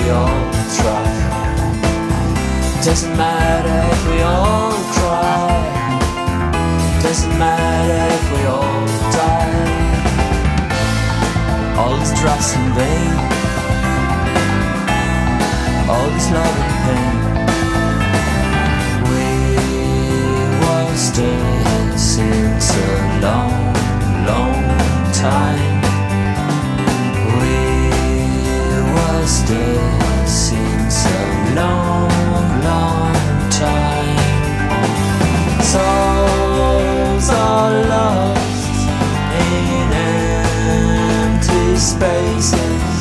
all try. Doesn't matter if we all cry. Doesn't matter if we all die. All this trust in vain. All this love and pain. We was dead since a long, long time. We was dead since a long, long time. Souls are lost in empty spaces,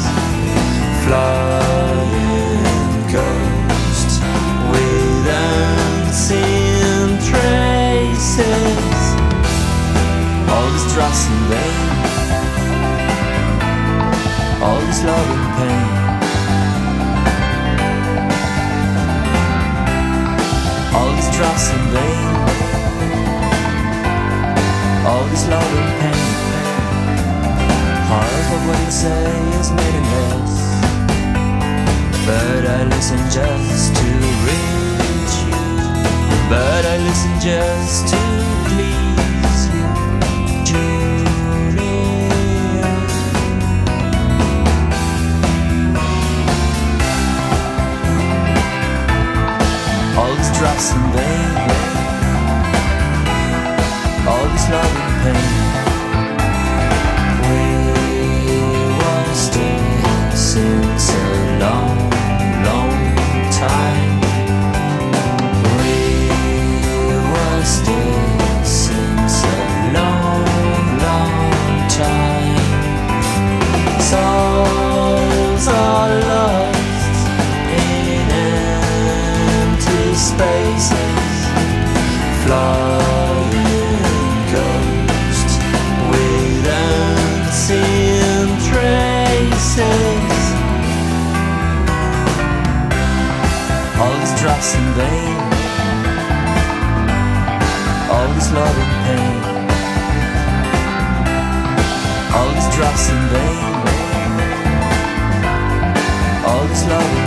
flying ghosts with unseen traces. All this trust in vain. All this love and pain. All this trust in vain. All this love and pain. Half of what you say is meaningless, but I listen just to reach you. But I listen just to please you, Julia. All this trust in vain. All this love and pain. We was dead since a long, long time. We was dead since a long, long time. Souls are lost in empty spaces, flying ghosts with unseen traces. All this trust in vain. All this love and pain. All this trust in vain. All this love